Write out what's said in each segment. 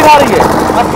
दिखा रही है।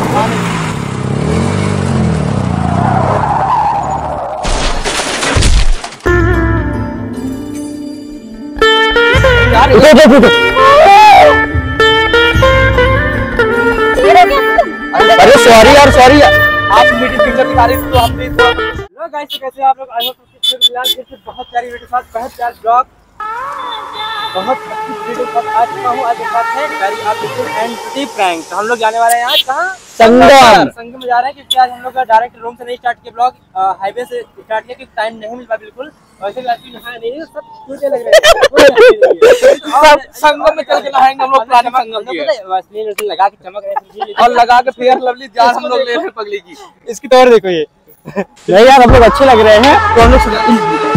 अरे सॉरी यार, सॉरी यार। आप मिडिल फिंगर दिखा रही थी तो हम भी। हेलो गाइस, तो कैसे आप लोग? आई होप बहुत प्यारी वीडियो के साथ, बहुत प्यार ब्लॉग, बहुत अच्छी वीडियो के साथ आ चुका हूँ। आज साथ है गाड़ी आप बिल्कुल एंड प्रदीप प्रैंक। तो हम लोग जाने वाले हैं आज कहाँ? संगम में जा रहे हैं, क्योंकि आज हम लोग का डायरेक्ट रूम से नहीं स्टार्ट किया ब्लॉग, हाईवे से स्टार्ट किया, क्योंकि टाइम नहीं मिल पाया बिल्कुल। वैसे भी नहीं, सब छूटे लग रहे हैं। संगम में चल के नहाएंगे हम लोग, पुराने संगम में लगा के चमक रहे और लगा के फेयर लवली जान हम लोग ले रहे हैं पगली की। इसकी तौर देखो ये। नहीं यार, हम लोग अच्छे लग रहे हैं तो हम लोग।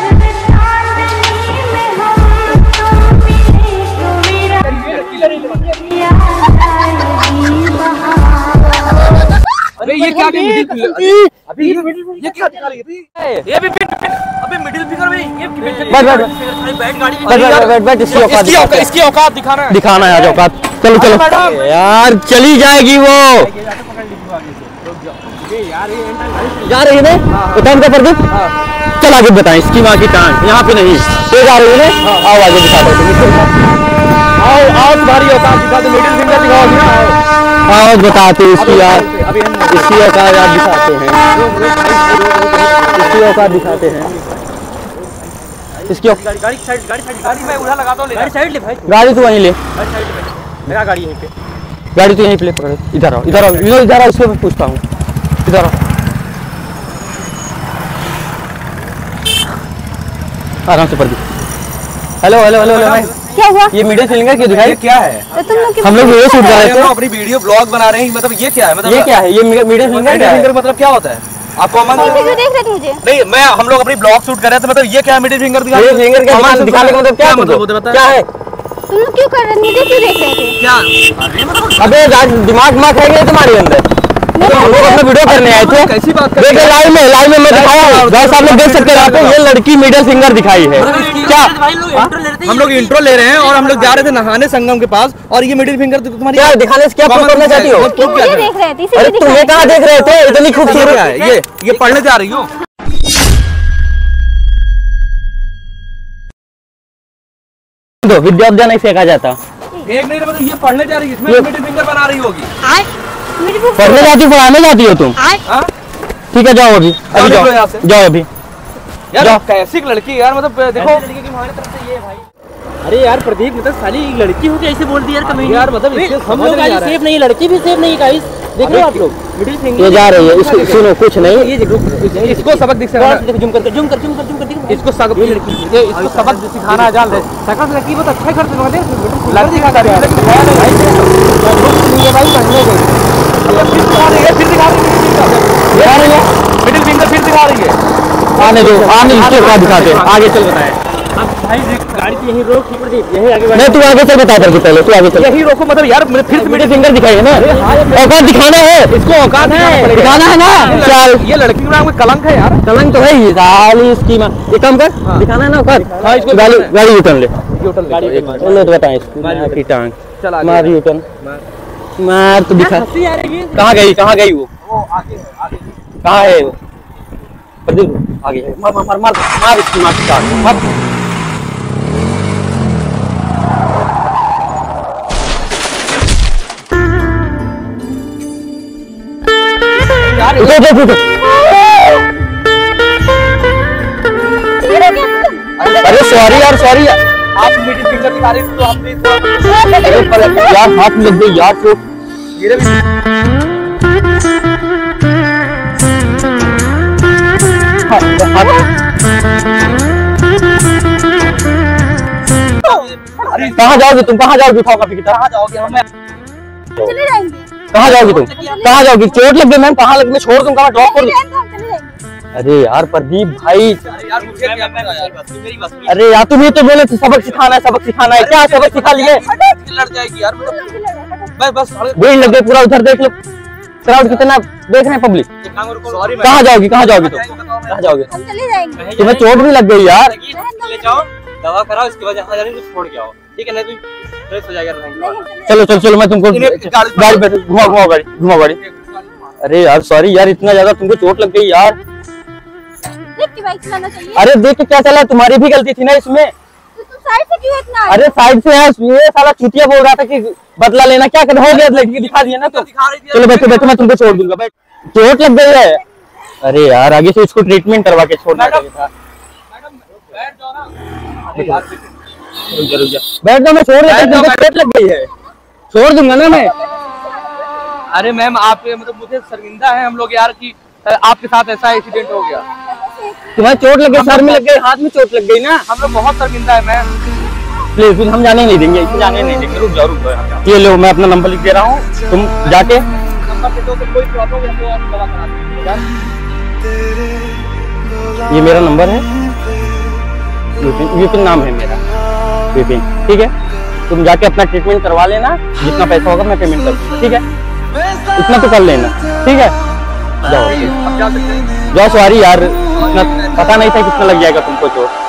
अरे ये क्या अभी ये क्या दिखा रही है? ये भी अबे मिडिल फिंगर में ये बैठ इसकी औकात दिखाना है आज औकात। चलो चलो यार, चली जाएगी वो जा रही है ना उतान का प्रदीप। चल आगे बताएं, इसकी माँ की टांग यहाँ पे नहीं तेज आ रही है ना। आओ आगे दिखा दो, आओ तुम्हारी औकात दिखा दो, मिडिल फिंगर दिखाओ ना। आओ बताते इसकी यार, इसकी औकात यार दिखाते हैं, इसकी औकात दिखाते हैं। इसकी गाड़ी मैं उधर लगाता हूँ, गाड़ी साइड ले भाई, गाड़ी तो वहीं ले, मेरा गाड़ी यहीं पे, गाड़ी तो यहीं पे ले। पकड़ो, इधर आओ, इधर आओ, इधर आओ, इसको मैं पूछता हूँ, इधर आओ। आराम से Pradeep. Hello hello hello hello, क्या हुआ? ये मिडिल फिंगर क्यों दिखाई? क्या है? तो तुम लोग हम लोग वीडियो शूट कर रहे थे, अपनी वीडियो ब्लॉग बना रहे हैं, मतलब ये क्या है? मतलब ये क्या है? ये मिडिल फिंगर मतलब क्या होता है आपको? देख रहे थे मुझे? नहीं, मैं हम लोग अपनी ब्लॉग शूट कर रहे थे, मतलब ये क्या है? मिडिल फिंगर दिखाने का मतलब क्या मतलब क्या है? तुम लोग क्यों कर रहे थे? मुझे क्यों देख रहे थे? क्या? अबे दिमाग है तुम्हारे अंदर। हम लोग अपना वीडियो करने आए थे, कैसी बात कर? देखिए लाइव में मैं दिखाया, गाइस आप लोग देख सकते हैं, ये लड़की मिडिल फिंगर दिखाई है। क्या हम लोग इंट्रो ले रहे हैं और हम लोग जा रहे थे नहाने संगम के पास, और ये मिडिल फिंगर तुम्हारी क्या दिखाने से क्या प्रूव करना चाहती हो? मुझे देख रहे थे, अरे तुम्हें कहाँ देख रहे थे? इतनी खूबसूरत है ये पढ़ने जा रही हो? दो विद्यार्थी नहीं फेंका जाता। एक नहीं, मतलब ये पढ़ने जा रही है, इसमें मिडिल फिंगर बना रही होगी। पढ़ने जाती हो, पढ़ाने जाती हो तुम? ठीक है, जाओ अभी जाओ अभी यार। कैसी लड़की यार, मतलब देखो लड़की की हमारी तरफ से ये भाई। अरे यार प्रदीप, मतलब साली लड़की हो के ऐसे बोल दी यार कमेंट यार, मतलब हम लोग गाइस सेफ नहीं, लड़की भी सेफ नहीं गाइस। देख रहे हो आप लोग मिडिल फिंगर ये जा रही है, इसको सुनो कुछ नहीं, ये देखो इसको सबक दिख रहा है, जूम कर इसको सबक सिखाना है। जान दे सकल से लड़की बहुत अच्छा करते हो, लड़की दिखा कर यार भाई पढ़ने गई, फिर दिखा रही है मिडिल फिंगर, फिर दिखा रही है। आने दो, आने इसके बाद दिखाते हैं, आगे चल बताए। अब भाई गाड़ी तो यहीं रोक, यहीं आगे नहीं तू आगे चल बता करके, पहले तू आगे चल। यहीं रोको, मतलब यार फिर से मिडिल फिंगर दिखाई है ना, औकात दिखाना है, इसको औकात है दिखाना है ना। चल, ये लड़की में कलंक है यार, कलंक तो है ही साली इसकी मां। एक काम कर, दिखाना है ना औकात। हाँ, इसको गाड़ी उठन ले, गाड़ी तो बताएं इसको की टांग चल मार उठन मार, तो दिखा कहाँ गई वो? कहाँ है वो? प्रदीप आगे मार इसकी मार की टांग मार। अरे सॉरी यार, सॉरी यार, आप मिडिल फिंगर दिखा रही थी तो आपने यार हाथ में लग गई यार, तो मेरे भी कहाँ जाओगे तुम? कहाँ जाओगे? उठाओ काफी कितना, कहाँ जाओगे? हम चले जाएंगे। कहाँ जाओगी तुम? कहाँ जाओगी? चोट लग गई मैम, कहाँ लग? मैं छोड़ दूंगा, मैं ड्रॉप कर दूं। अरे यार प्रदीप भाई, अरे यार तुम ही तो बोले थे सबक सिखाना है, क्या सबक सिखा लिए? लड़ जाएगी यार, बस भीड़ लग गई पूरा, उधर देख लो क्राउड कितना देख रहे हैं पब्लिक। कहाँ जाओगी तुम? कहाँ जाओगे? तुम्हें चोट भी लग गई यार, ले जाओ दवा कराओ, इसके बाद जहाँ जाने छोड़ के आओ, ठीक है ना? फ्रेश हो जाएगा रहेंगे। चलो चलो चलो, मैं तुमको गाड़ी पे घुमाओ घुमाओ गाड़ी घुमाओ गाड़ी। अरे यार सॉरी यार, इतना ज्यादा तुमको चोट लग गई यार। देख के बाइक चलाना चाहिए। अरे देख के क्या चला, तुम्हारी भी गलती थी ना इसमें। तो तुम साइड से क्यों इतना? अरे साइड से है, ये साला चुतिया बोल रहा था कि बदला लेना, क्या कर हो गया, लड़की दिखा दिया ना तो। चलो बैठो बैठो, मैं तुमको छोड़ दूंगा, बैठ। चोट लग गई है। अरे यार आगे से इसको ट्रीटमेंट करवा के छोड़ना चाहिए था। बैठ जाओ ना। रुक जा बैठ जाओ, मैं छोड़ देता हूं, तुमको चोट लग गई है, छोड़ दूंगा ना मैं। अरे मैम आप मतलब मुझे शर्मिंदा है हम लोग यार कि आपके साथ ऐसा एक्सीडेंट हो गया। तुम्हारी चोट लग गई, सर में लग गई, हाथ में चोट लग गई ना। हम लोग बहुत शर्मिंदा है मैम। प्लीज हम जाने नहीं देंगे, इसे जाने नहीं देंगे। रुक जाओ। ये लो, मैं अपना नंबर लिख दे रहा हूँ, तुम जाके नंबर दे दो तो कोई प्रॉब्लम हो तो आप दवा करा दीजिएगा। ये मेरा नंबर है, विपिन नाम है मेरा, विपिन। ठीक है, तुम जाके अपना ट्रीटमेंट करवा लेना, जितना पैसा होगा मैं पेमेंट कर दूंगा। ठीक है, इतना तो कर लेना। ठीक है, जाओ अब जा सकते हैं। जाओ। सॉरी यार, इतना पता नहीं था कितना लग जाएगा तुमको चोट।